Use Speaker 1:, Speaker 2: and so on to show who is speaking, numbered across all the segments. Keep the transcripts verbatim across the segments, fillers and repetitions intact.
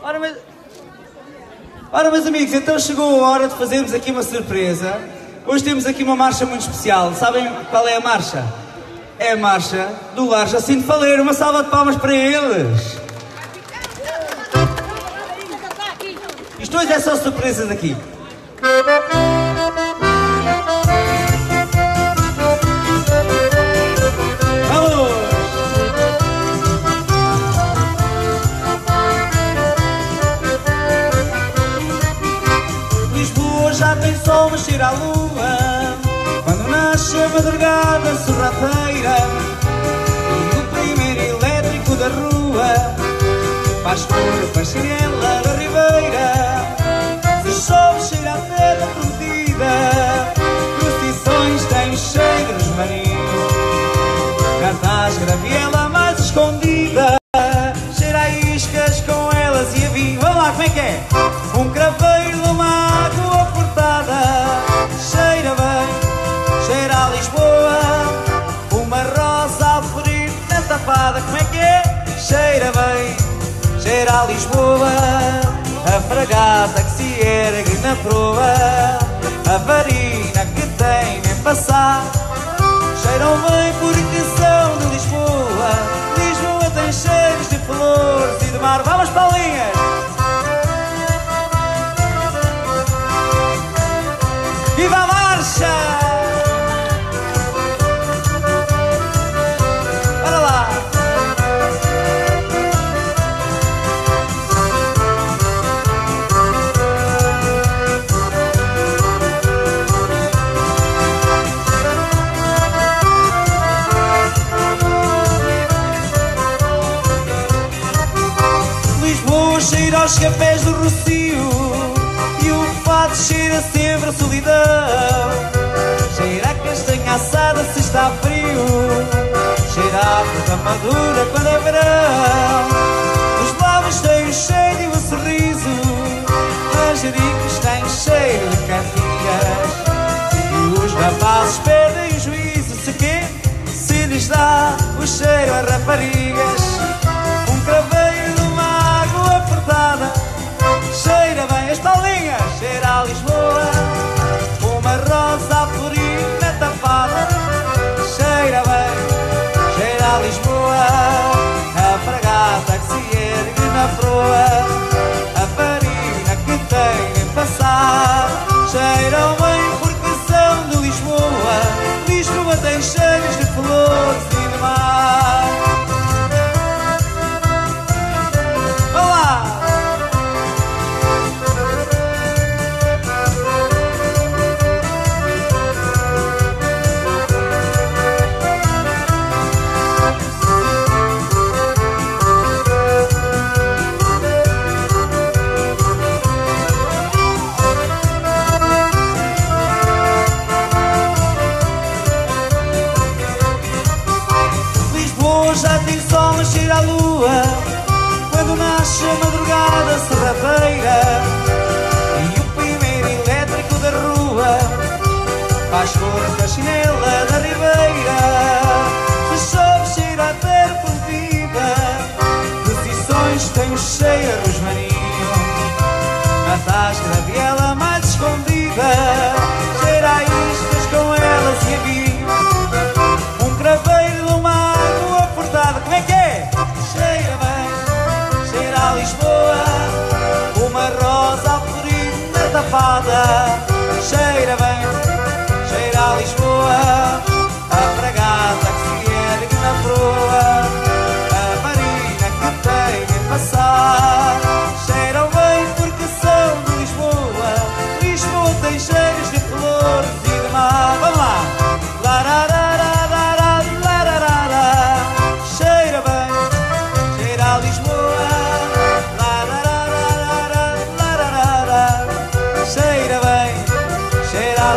Speaker 1: Ora, mas... Ora, meus amigos, então chegou a hora de fazermos aqui uma surpresa. Hoje temos aqui uma marcha muito especial. Sabem qual é a marcha? É a marcha do Lar Jacinto Faleiro. Uma salva de palmas para eles. Isto hoje é só surpresas aqui. Já tem sol mexer à lua, quando nasce a madrugada sorrateira, e o primeiro elétrico da rua faz cor para a chinela da ribeira. Se chove cheira a terra prometida, procissões têm cheio de rosmarinho, cartaz graviela mais escondida, cheira a iscas com elas e a vinho. Vamos lá, como é que é? Um craveiro de uma água portada, cheira bem, cheira a Lisboa, uma rosa a florir na tapada. Como é que é? Cheira bem, cheira a Lisboa, a fragata que se ergue na proa, a varina que tem nem passar, cheiram bem porque são de Lisboa. Lisboa tem cheiros de flores e de mar. Vamos, Paulinhas! Viva a marcha! Bora lá! Lisboa cheira aos cafés do Rocio, cheira sempre a solidão, cheira a castanha assada se está frio, cheira a fruta madura quando é verão. Os lábios têm cheiro de um sorriso, manjericos têm cheiro de cantigas, e os rapazes perdem o juízo se quê? Se lhes dá o cheiro a raparigas. Um craveiro de uma água apertada, cheira bem as Paulinhas, cheira a Lisboa, uma rosa a florir na tapada, cheira bem, cheira a Lisboa, a fragata que se ergue na proa, a farina que tem em passar, cheiram bem porque são de Lisboa. Lisboa tem cheiros de flores e de mar. Vamos lá! Já tem sol a cheira a lua, quando nasce a madrugada serradeira, e o primeiro elétrico da rua faz cor da chinela da ribeira. Se chove cheira a terra prometida, procissões têm o cheiro a rosmarinho, na tasca da viela mais escondida, cheira a iscas com elas e a vinho. Um craveiro de uma água portada, como é que é? Cheira bem, cheira a Lisboa, uma rosa a florir na tapada, cheira bem, cheira a Lisboa, a fragata que se ergue na proa, a marina que tem em passar, cheiram bem porque são de Lisboa. Lisboa tem cheiros de flores e de mar. Vamos lá! Lararararara, lararara, cheira bem, cheira a Lisboa. Lararararara, lararara, cheira bem, cheira a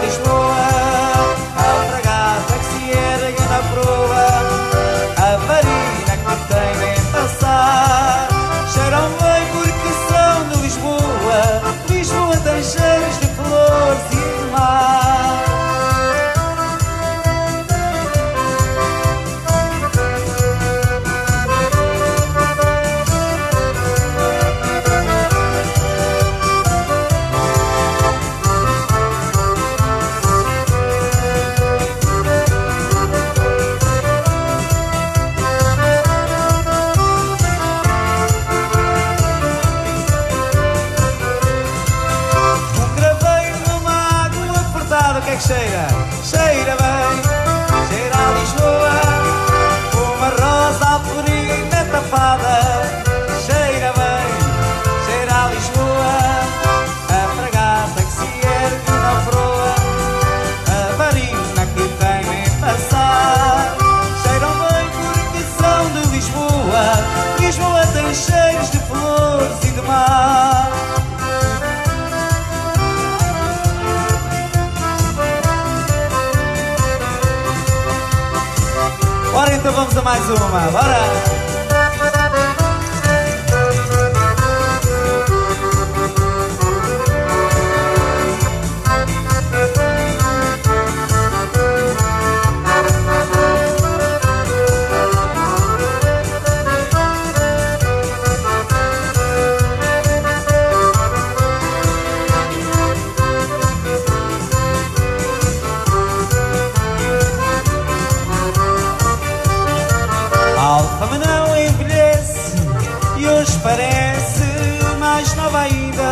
Speaker 1: que cheira, cheira bem, cheira a Lisboa, uma rosa alforina tapada. Cheira bem, cheira a Lisboa, a fragata que se ergue na proa, a varina que tem em passar. Cheiram bem porque são de Lisboa. Lisboa tem cheiros de flores e de mar. Bora então, vamos a mais uma, bora! Alfama não envelhece e hoje parece mais nova ainda.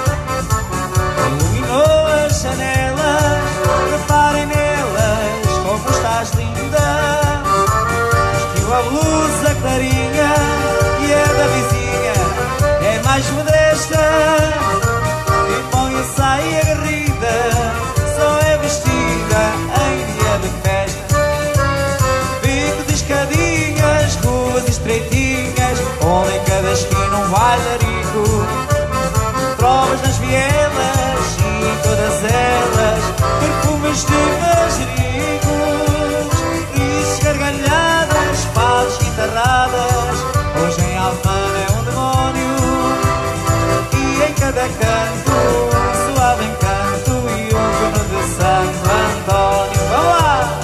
Speaker 1: Iluminou as janelas, reparem nelas como estás linda. Vestiu a blusa clarinha e a da vizinha é mais modesta. E põe a saia agarrida, só é vestida em dia de festa. Bico de escadinhas, ruas estreitinhas, onde em cada esquina um bailarico. Trovas nas vielas e em todas elas perfumes de manjericos. Risos, gargalhadas, fados, guitarradas, hoje em Alfama é um demónio. E em cada canto, um suave encanto e um trono de Santo António. Vamos lá!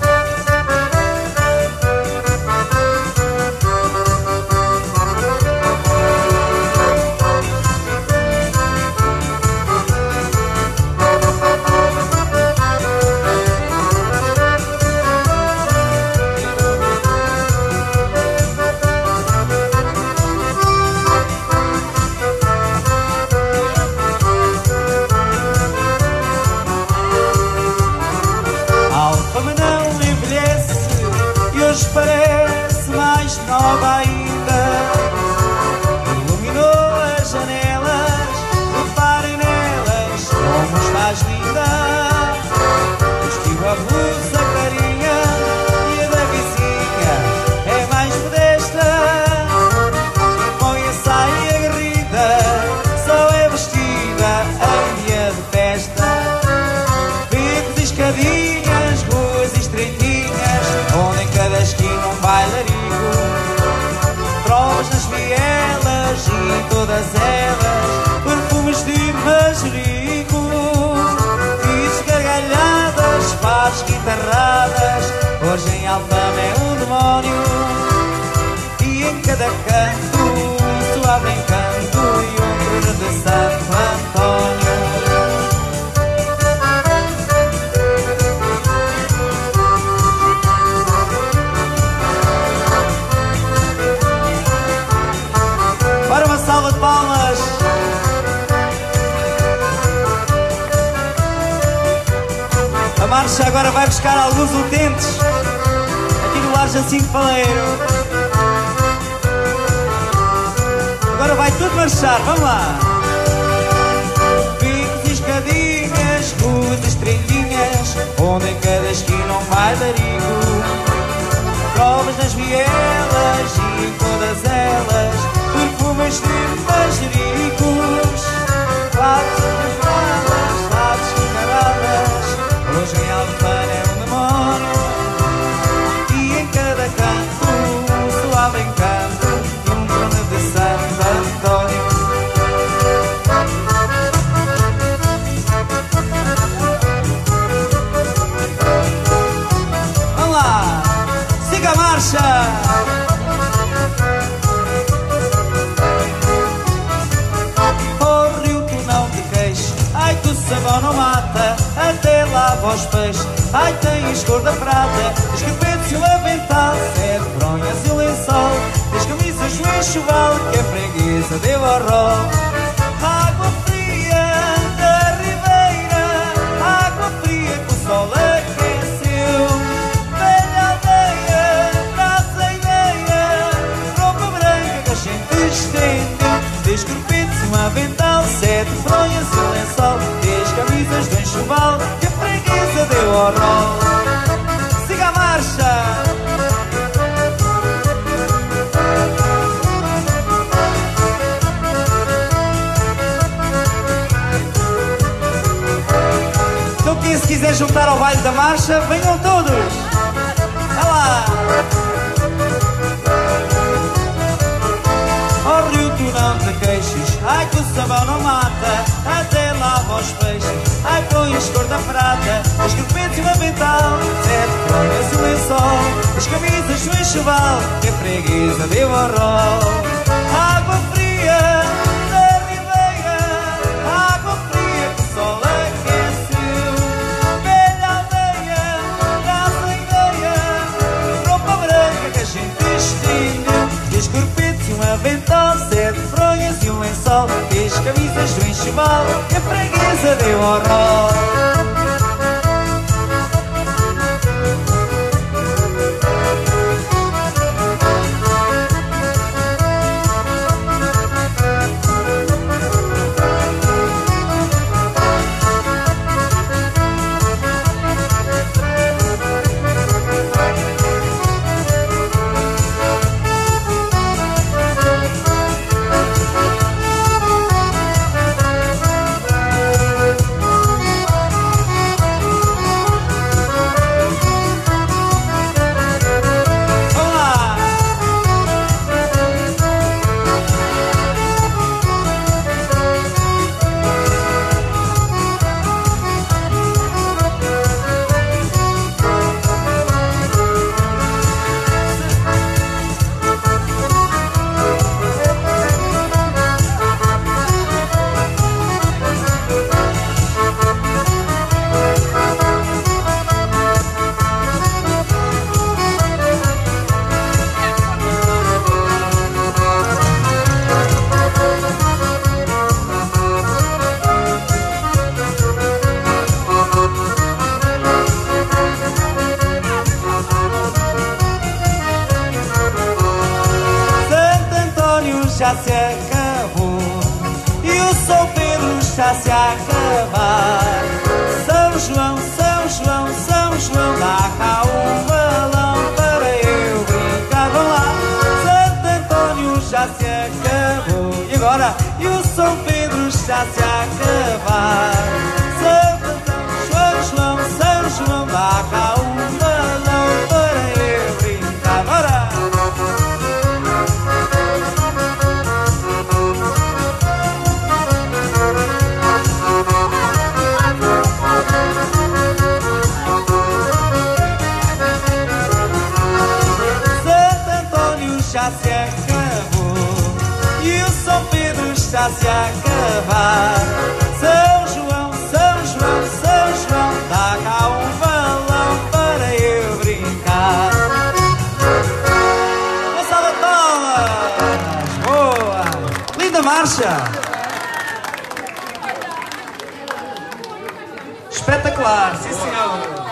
Speaker 1: Alfama não envelhece e hoje parece mais nova ainda. Iluminou as janelas, reparem nelas como estás linda. Vestiu a blusa clarinha e a da vizinha é mais modesta. E põe a saia agarrida, só é vestida em dia de festa. Bicos e escadinhas, ruas estreitinhas, onde em cada esquina um bailarico. Trovas nas vielas e em todas elas perfumes de manjericos. Risos, gargalhadas, fados, guitarradas, hoje em Alfama é um demónio. E em cada canto um suave encanto e um trono de Santo António. Para uma salva de palmas. A marcha agora vai buscar alguns utentes aqui no Lar Jacinto Faleiro. Agora vai tudo marchar, vamos lá. Bicos e escadinhas, ruas estreitinhas, onde em cada esquina um bailarico. Trovas nas vielas e em todas elas perfumes de manjericos. Fados de falas, fados de caradas, hoje em Alfama é um demónio. E em cada canto um suave encanto e um trono de Santo António. Vamos lá, siga a marcha! Sabão não mata, até lava os peixes. Ai, tens cor da prata, tens capetes e o avental, sete bronhas e o lençol, tens camisas o enxoval, que a freguesa deu ao rol. Água fria da ribeira, água fria com estendeu. Dez corpetes, um avental, sete fronhas e um lençol, dez camisas de um enxoval que a freguesa deu ao rol. Siga a marcha! Então quem se quiser juntar ao baile da marcha, venham todos! Vai lá! Ao rio tu não te queixes, ai que o sabão não mata, até lava os peixes, ai pões cor da prata, os corpetes e o avental, sete fronhas e o lençol, as camisas do enxoval, que a freguesa deu ao rol. Água fria da ribeira, água fria que o sol aqueceu, velha aldeia, raça ideia, roupa branca que a gente estendeu, dez corpetes e um avental, sete fronhas e um lençol, dez camisas do enxoval, que a freguesa deu ao rol. Já se acabou e o São Pedro está se a acabar. São João, São João, São João, dá cá um balão para eu brincar. Vão lá, Santo Antônio já se acabou e agora e o São Pedro está se a acabar. Santo Antônio, João, João, São João, dá cá um balão para eu brincar. Bora! Já se acabou e o São Pedro está se a acabar. São João, São João, São João, dá cá um balão para eu brincar. Uma salva de palmas! Boa! Linda marcha! Espetacular, sim senhor!